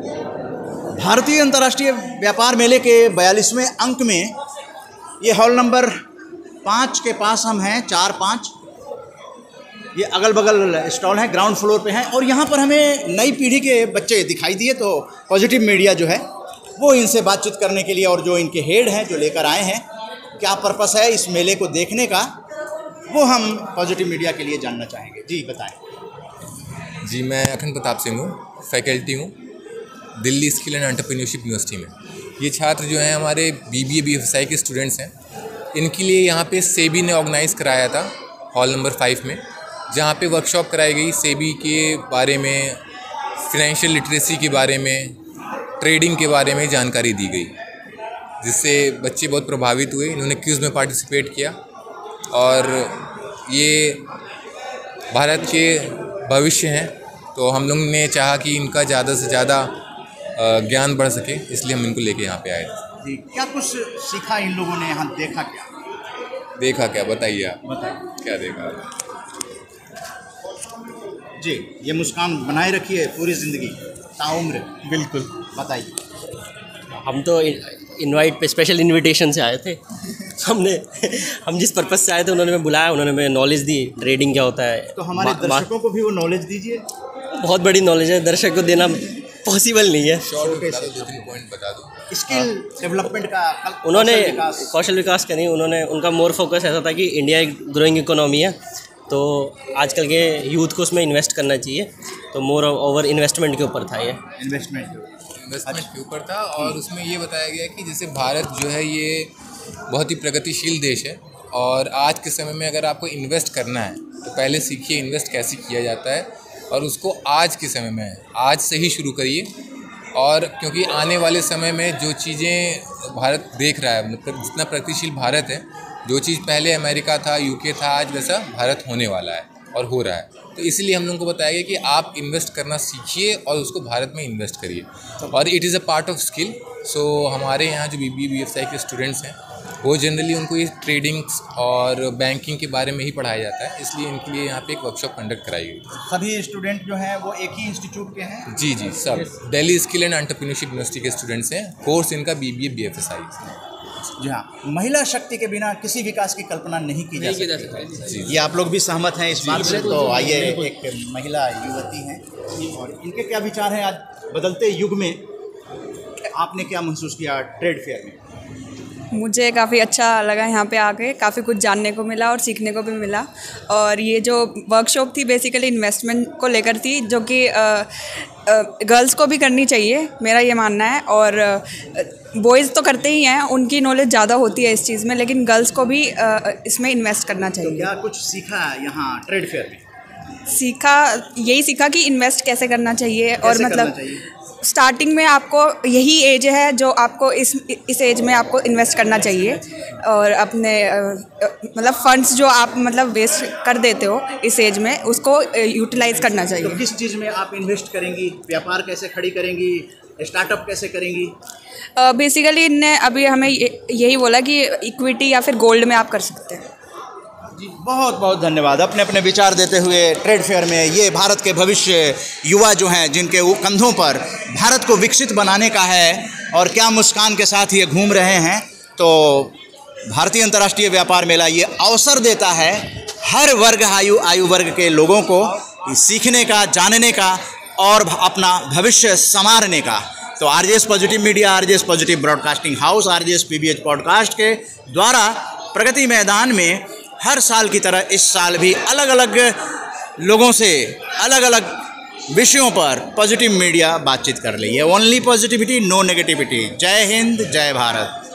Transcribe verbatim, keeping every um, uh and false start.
भारतीय अंतर्राष्ट्रीय व्यापार मेले के बयालीसवें अंक में ये हॉल नंबर पाँच के पास हम हैं, चार पाँच। ये अगल बगल स्टॉल हैं, ग्राउंड फ्लोर पे हैं और यहाँ पर हमें नई पीढ़ी के बच्चे दिखाई दिए। तो पॉजिटिव मीडिया जो है वो इनसे बातचीत करने के लिए, और जो इनके हेड हैं जो लेकर आए हैं, क्या पर्पस है इस मेले को देखने का, वो हम पॉजिटिव मीडिया के लिए जानना चाहेंगे। जी बताएं। जी, मैं अखंड प्रताप सिंह हूँ, फैकल्टी हूँ Delhi skill and entrepreneurship university में। ये छात्र जो हैं हमारे बीबीए बीएफएसआई के स्टूडेंट्स हैं। इनके लिए यहाँ पे सेबी ने ऑर्गेनाइज़ कराया था हॉल नंबर फाइव में, जहाँ पे वर्कशॉप कराई गई सेबी के बारे में, फिनेंशियल लिटरेसी के बारे में, ट्रेडिंग के बारे में जानकारी दी गई, जिससे बच्चे बहुत प्रभावित हुए। इन्होंने क्विज़ में पार्टिसिपेट किया और ये भारत के भविष्य हैं, तो हम लोग ने चाहा कि इनका ज़्यादा से ज़्यादा ज्ञान बढ़ सके, इसलिए हम इनको लेके यहाँ पे आए थे। जी, क्या कुछ सीखा इन लोगों ने यहाँ, देखा क्या? देखा क्या बताइए आप, बताइए क्या देखा? जी, ये मुस्कान बनाए रखिए पूरी ज़िंदगी, ताउम्र। बिल्कुल। बताइए। हम तो इनवाइट पे स्पेशल इनविटेशन से आए थे। हमने हम जिस पर्पज़ से आए थे उन्होंने हमें बुलाया, उन्होंने हमें नॉलेज दी, ट्रेडिंग क्या होता है। तो हमारे दर्शकों को भी वो नॉलेज दीजिए। बहुत बड़ी नॉलेज है, दर्शक को देना पॉसिबल नहीं है। शॉर्ट से दो तीन पॉइंट बता दो। स्किल डेवलपमेंट का उन्होंने कौशल विकास करी, उन्होंने उनका मोर फोकस ऐसा था कि इंडिया एक ग्रोइंग इकोनॉमी है, तो आजकल के यूथ को उसमें इन्वेस्ट करना चाहिए, तो मोर ओवर इन्वेस्टमेंट के ऊपर था ये। इन्वेस्टमेंट इन्वेस्टमेंट के ऊपर था और उसमें ये बताया गया कि जैसे भारत जो है ये बहुत ही प्रगतिशील देश है, और आज के समय में अगर आपको इन्वेस्ट करना है तो पहले सीखिए इन्वेस्ट कैसे किया जाता है, और उसको आज के समय में आज से ही शुरू करिए। और क्योंकि आने वाले समय में जो चीज़ें भारत देख रहा है, मतलब जितना प्रगतिशील भारत है, जो चीज़ पहले अमेरिका था, यूके था, आज वैसा भारत होने वाला है और हो रहा है। तो इसलिए हम लोगों को बताया गया कि आप इन्वेस्ट करना सीखिए और उसको भारत में इन्वेस्ट करिए, और it is a part of skill. So हमारे यहाँ जो बीबीए बीएफएसआई के स्टूडेंट्स हैं वो जनरली उनको ये ट्रेडिंग्स और बैंकिंग के बारे में ही पढ़ाया जाता है, इसलिए इनके लिए यहाँ पे एक वर्कशॉप कंडक्ट कराई गई। सभी स्टूडेंट जो हैं वो एक ही इंस्टीट्यूट के हैं? जी जी, सब Delhi skill and entrepreneurship university के स्टूडेंट्स हैं। कोर्स इनका बीबीए बीएफएसआई। जी हाँ, महिला शक्ति के बिना किसी विकास की कल्पना नहीं की जा सकती। ये आप लोग भी सहमत हैं इस बात से? तो आइए, एक महिला युवती हैं और इनके क्या विचार हैं आज बदलते युग में, आपने क्या महसूस किया ट्रेड फेयर में? मुझे काफ़ी अच्छा लगा यहाँ पे आके, काफ़ी कुछ जानने को मिला और सीखने को भी मिला। और ये जो वर्कशॉप थी बेसिकली इन्वेस्टमेंट को लेकर थी, जो कि गर्ल्स को भी करनी चाहिए, मेरा ये मानना है। और बॉयज़ तो करते ही हैं, उनकी नॉलेज ज़्यादा होती है इस चीज़ में, लेकिन गर्ल्स को भी आ, इसमें इन्वेस्ट करना चाहिए। तो क्या कुछ सीखा यहाँ ट्रेड फेयर में? सीखा, यही सीखा कि इन्वेस्ट कैसे करना चाहिए, कैसे और मतलब स्टार्टिंग में आपको यही एज है जो आपको इस इस एज में आपको इन्वेस्ट करना चाहिए, और अपने मतलब फंड्स जो आप मतलब वेस्ट कर देते हो इस एज में, उसको यूटिलाइज़ करना चाहिए। तो किस चीज़ में आप इन्वेस्ट करेंगी? व्यापार कैसे खड़ी करेंगी? स्टार्टअप कैसे करेंगी? बेसिकली इनने अभी हमें यही बोला कि इक्विटी या फिर गोल्ड में आप कर सकते हैं। जी, बहुत बहुत धन्यवाद। अपने अपने विचार देते हुए ट्रेड फेयर में ये भारत के भविष्य युवा जो हैं, जिनके वो कंधों पर भारत को विकसित बनाने का है, और क्या मुस्कान के साथ ये घूम रहे हैं। तो भारतीय अंतर्राष्ट्रीय व्यापार मेला ये अवसर देता है हर वर्ग आयु आयु वर्ग के लोगों को सीखने का, जानने का और अपना भविष्य संवारने का। तो RJS positive media, RJS positive broadcasting house, RJS PBH podcast के द्वारा प्रगति मैदान में हर साल की तरह इस साल भी अलग अलग लोगों से अलग अलग विषयों पर पॉजिटिव मीडिया बातचीत कर रही है। Only positivity, no negativity. जय हिंद, जय भारत।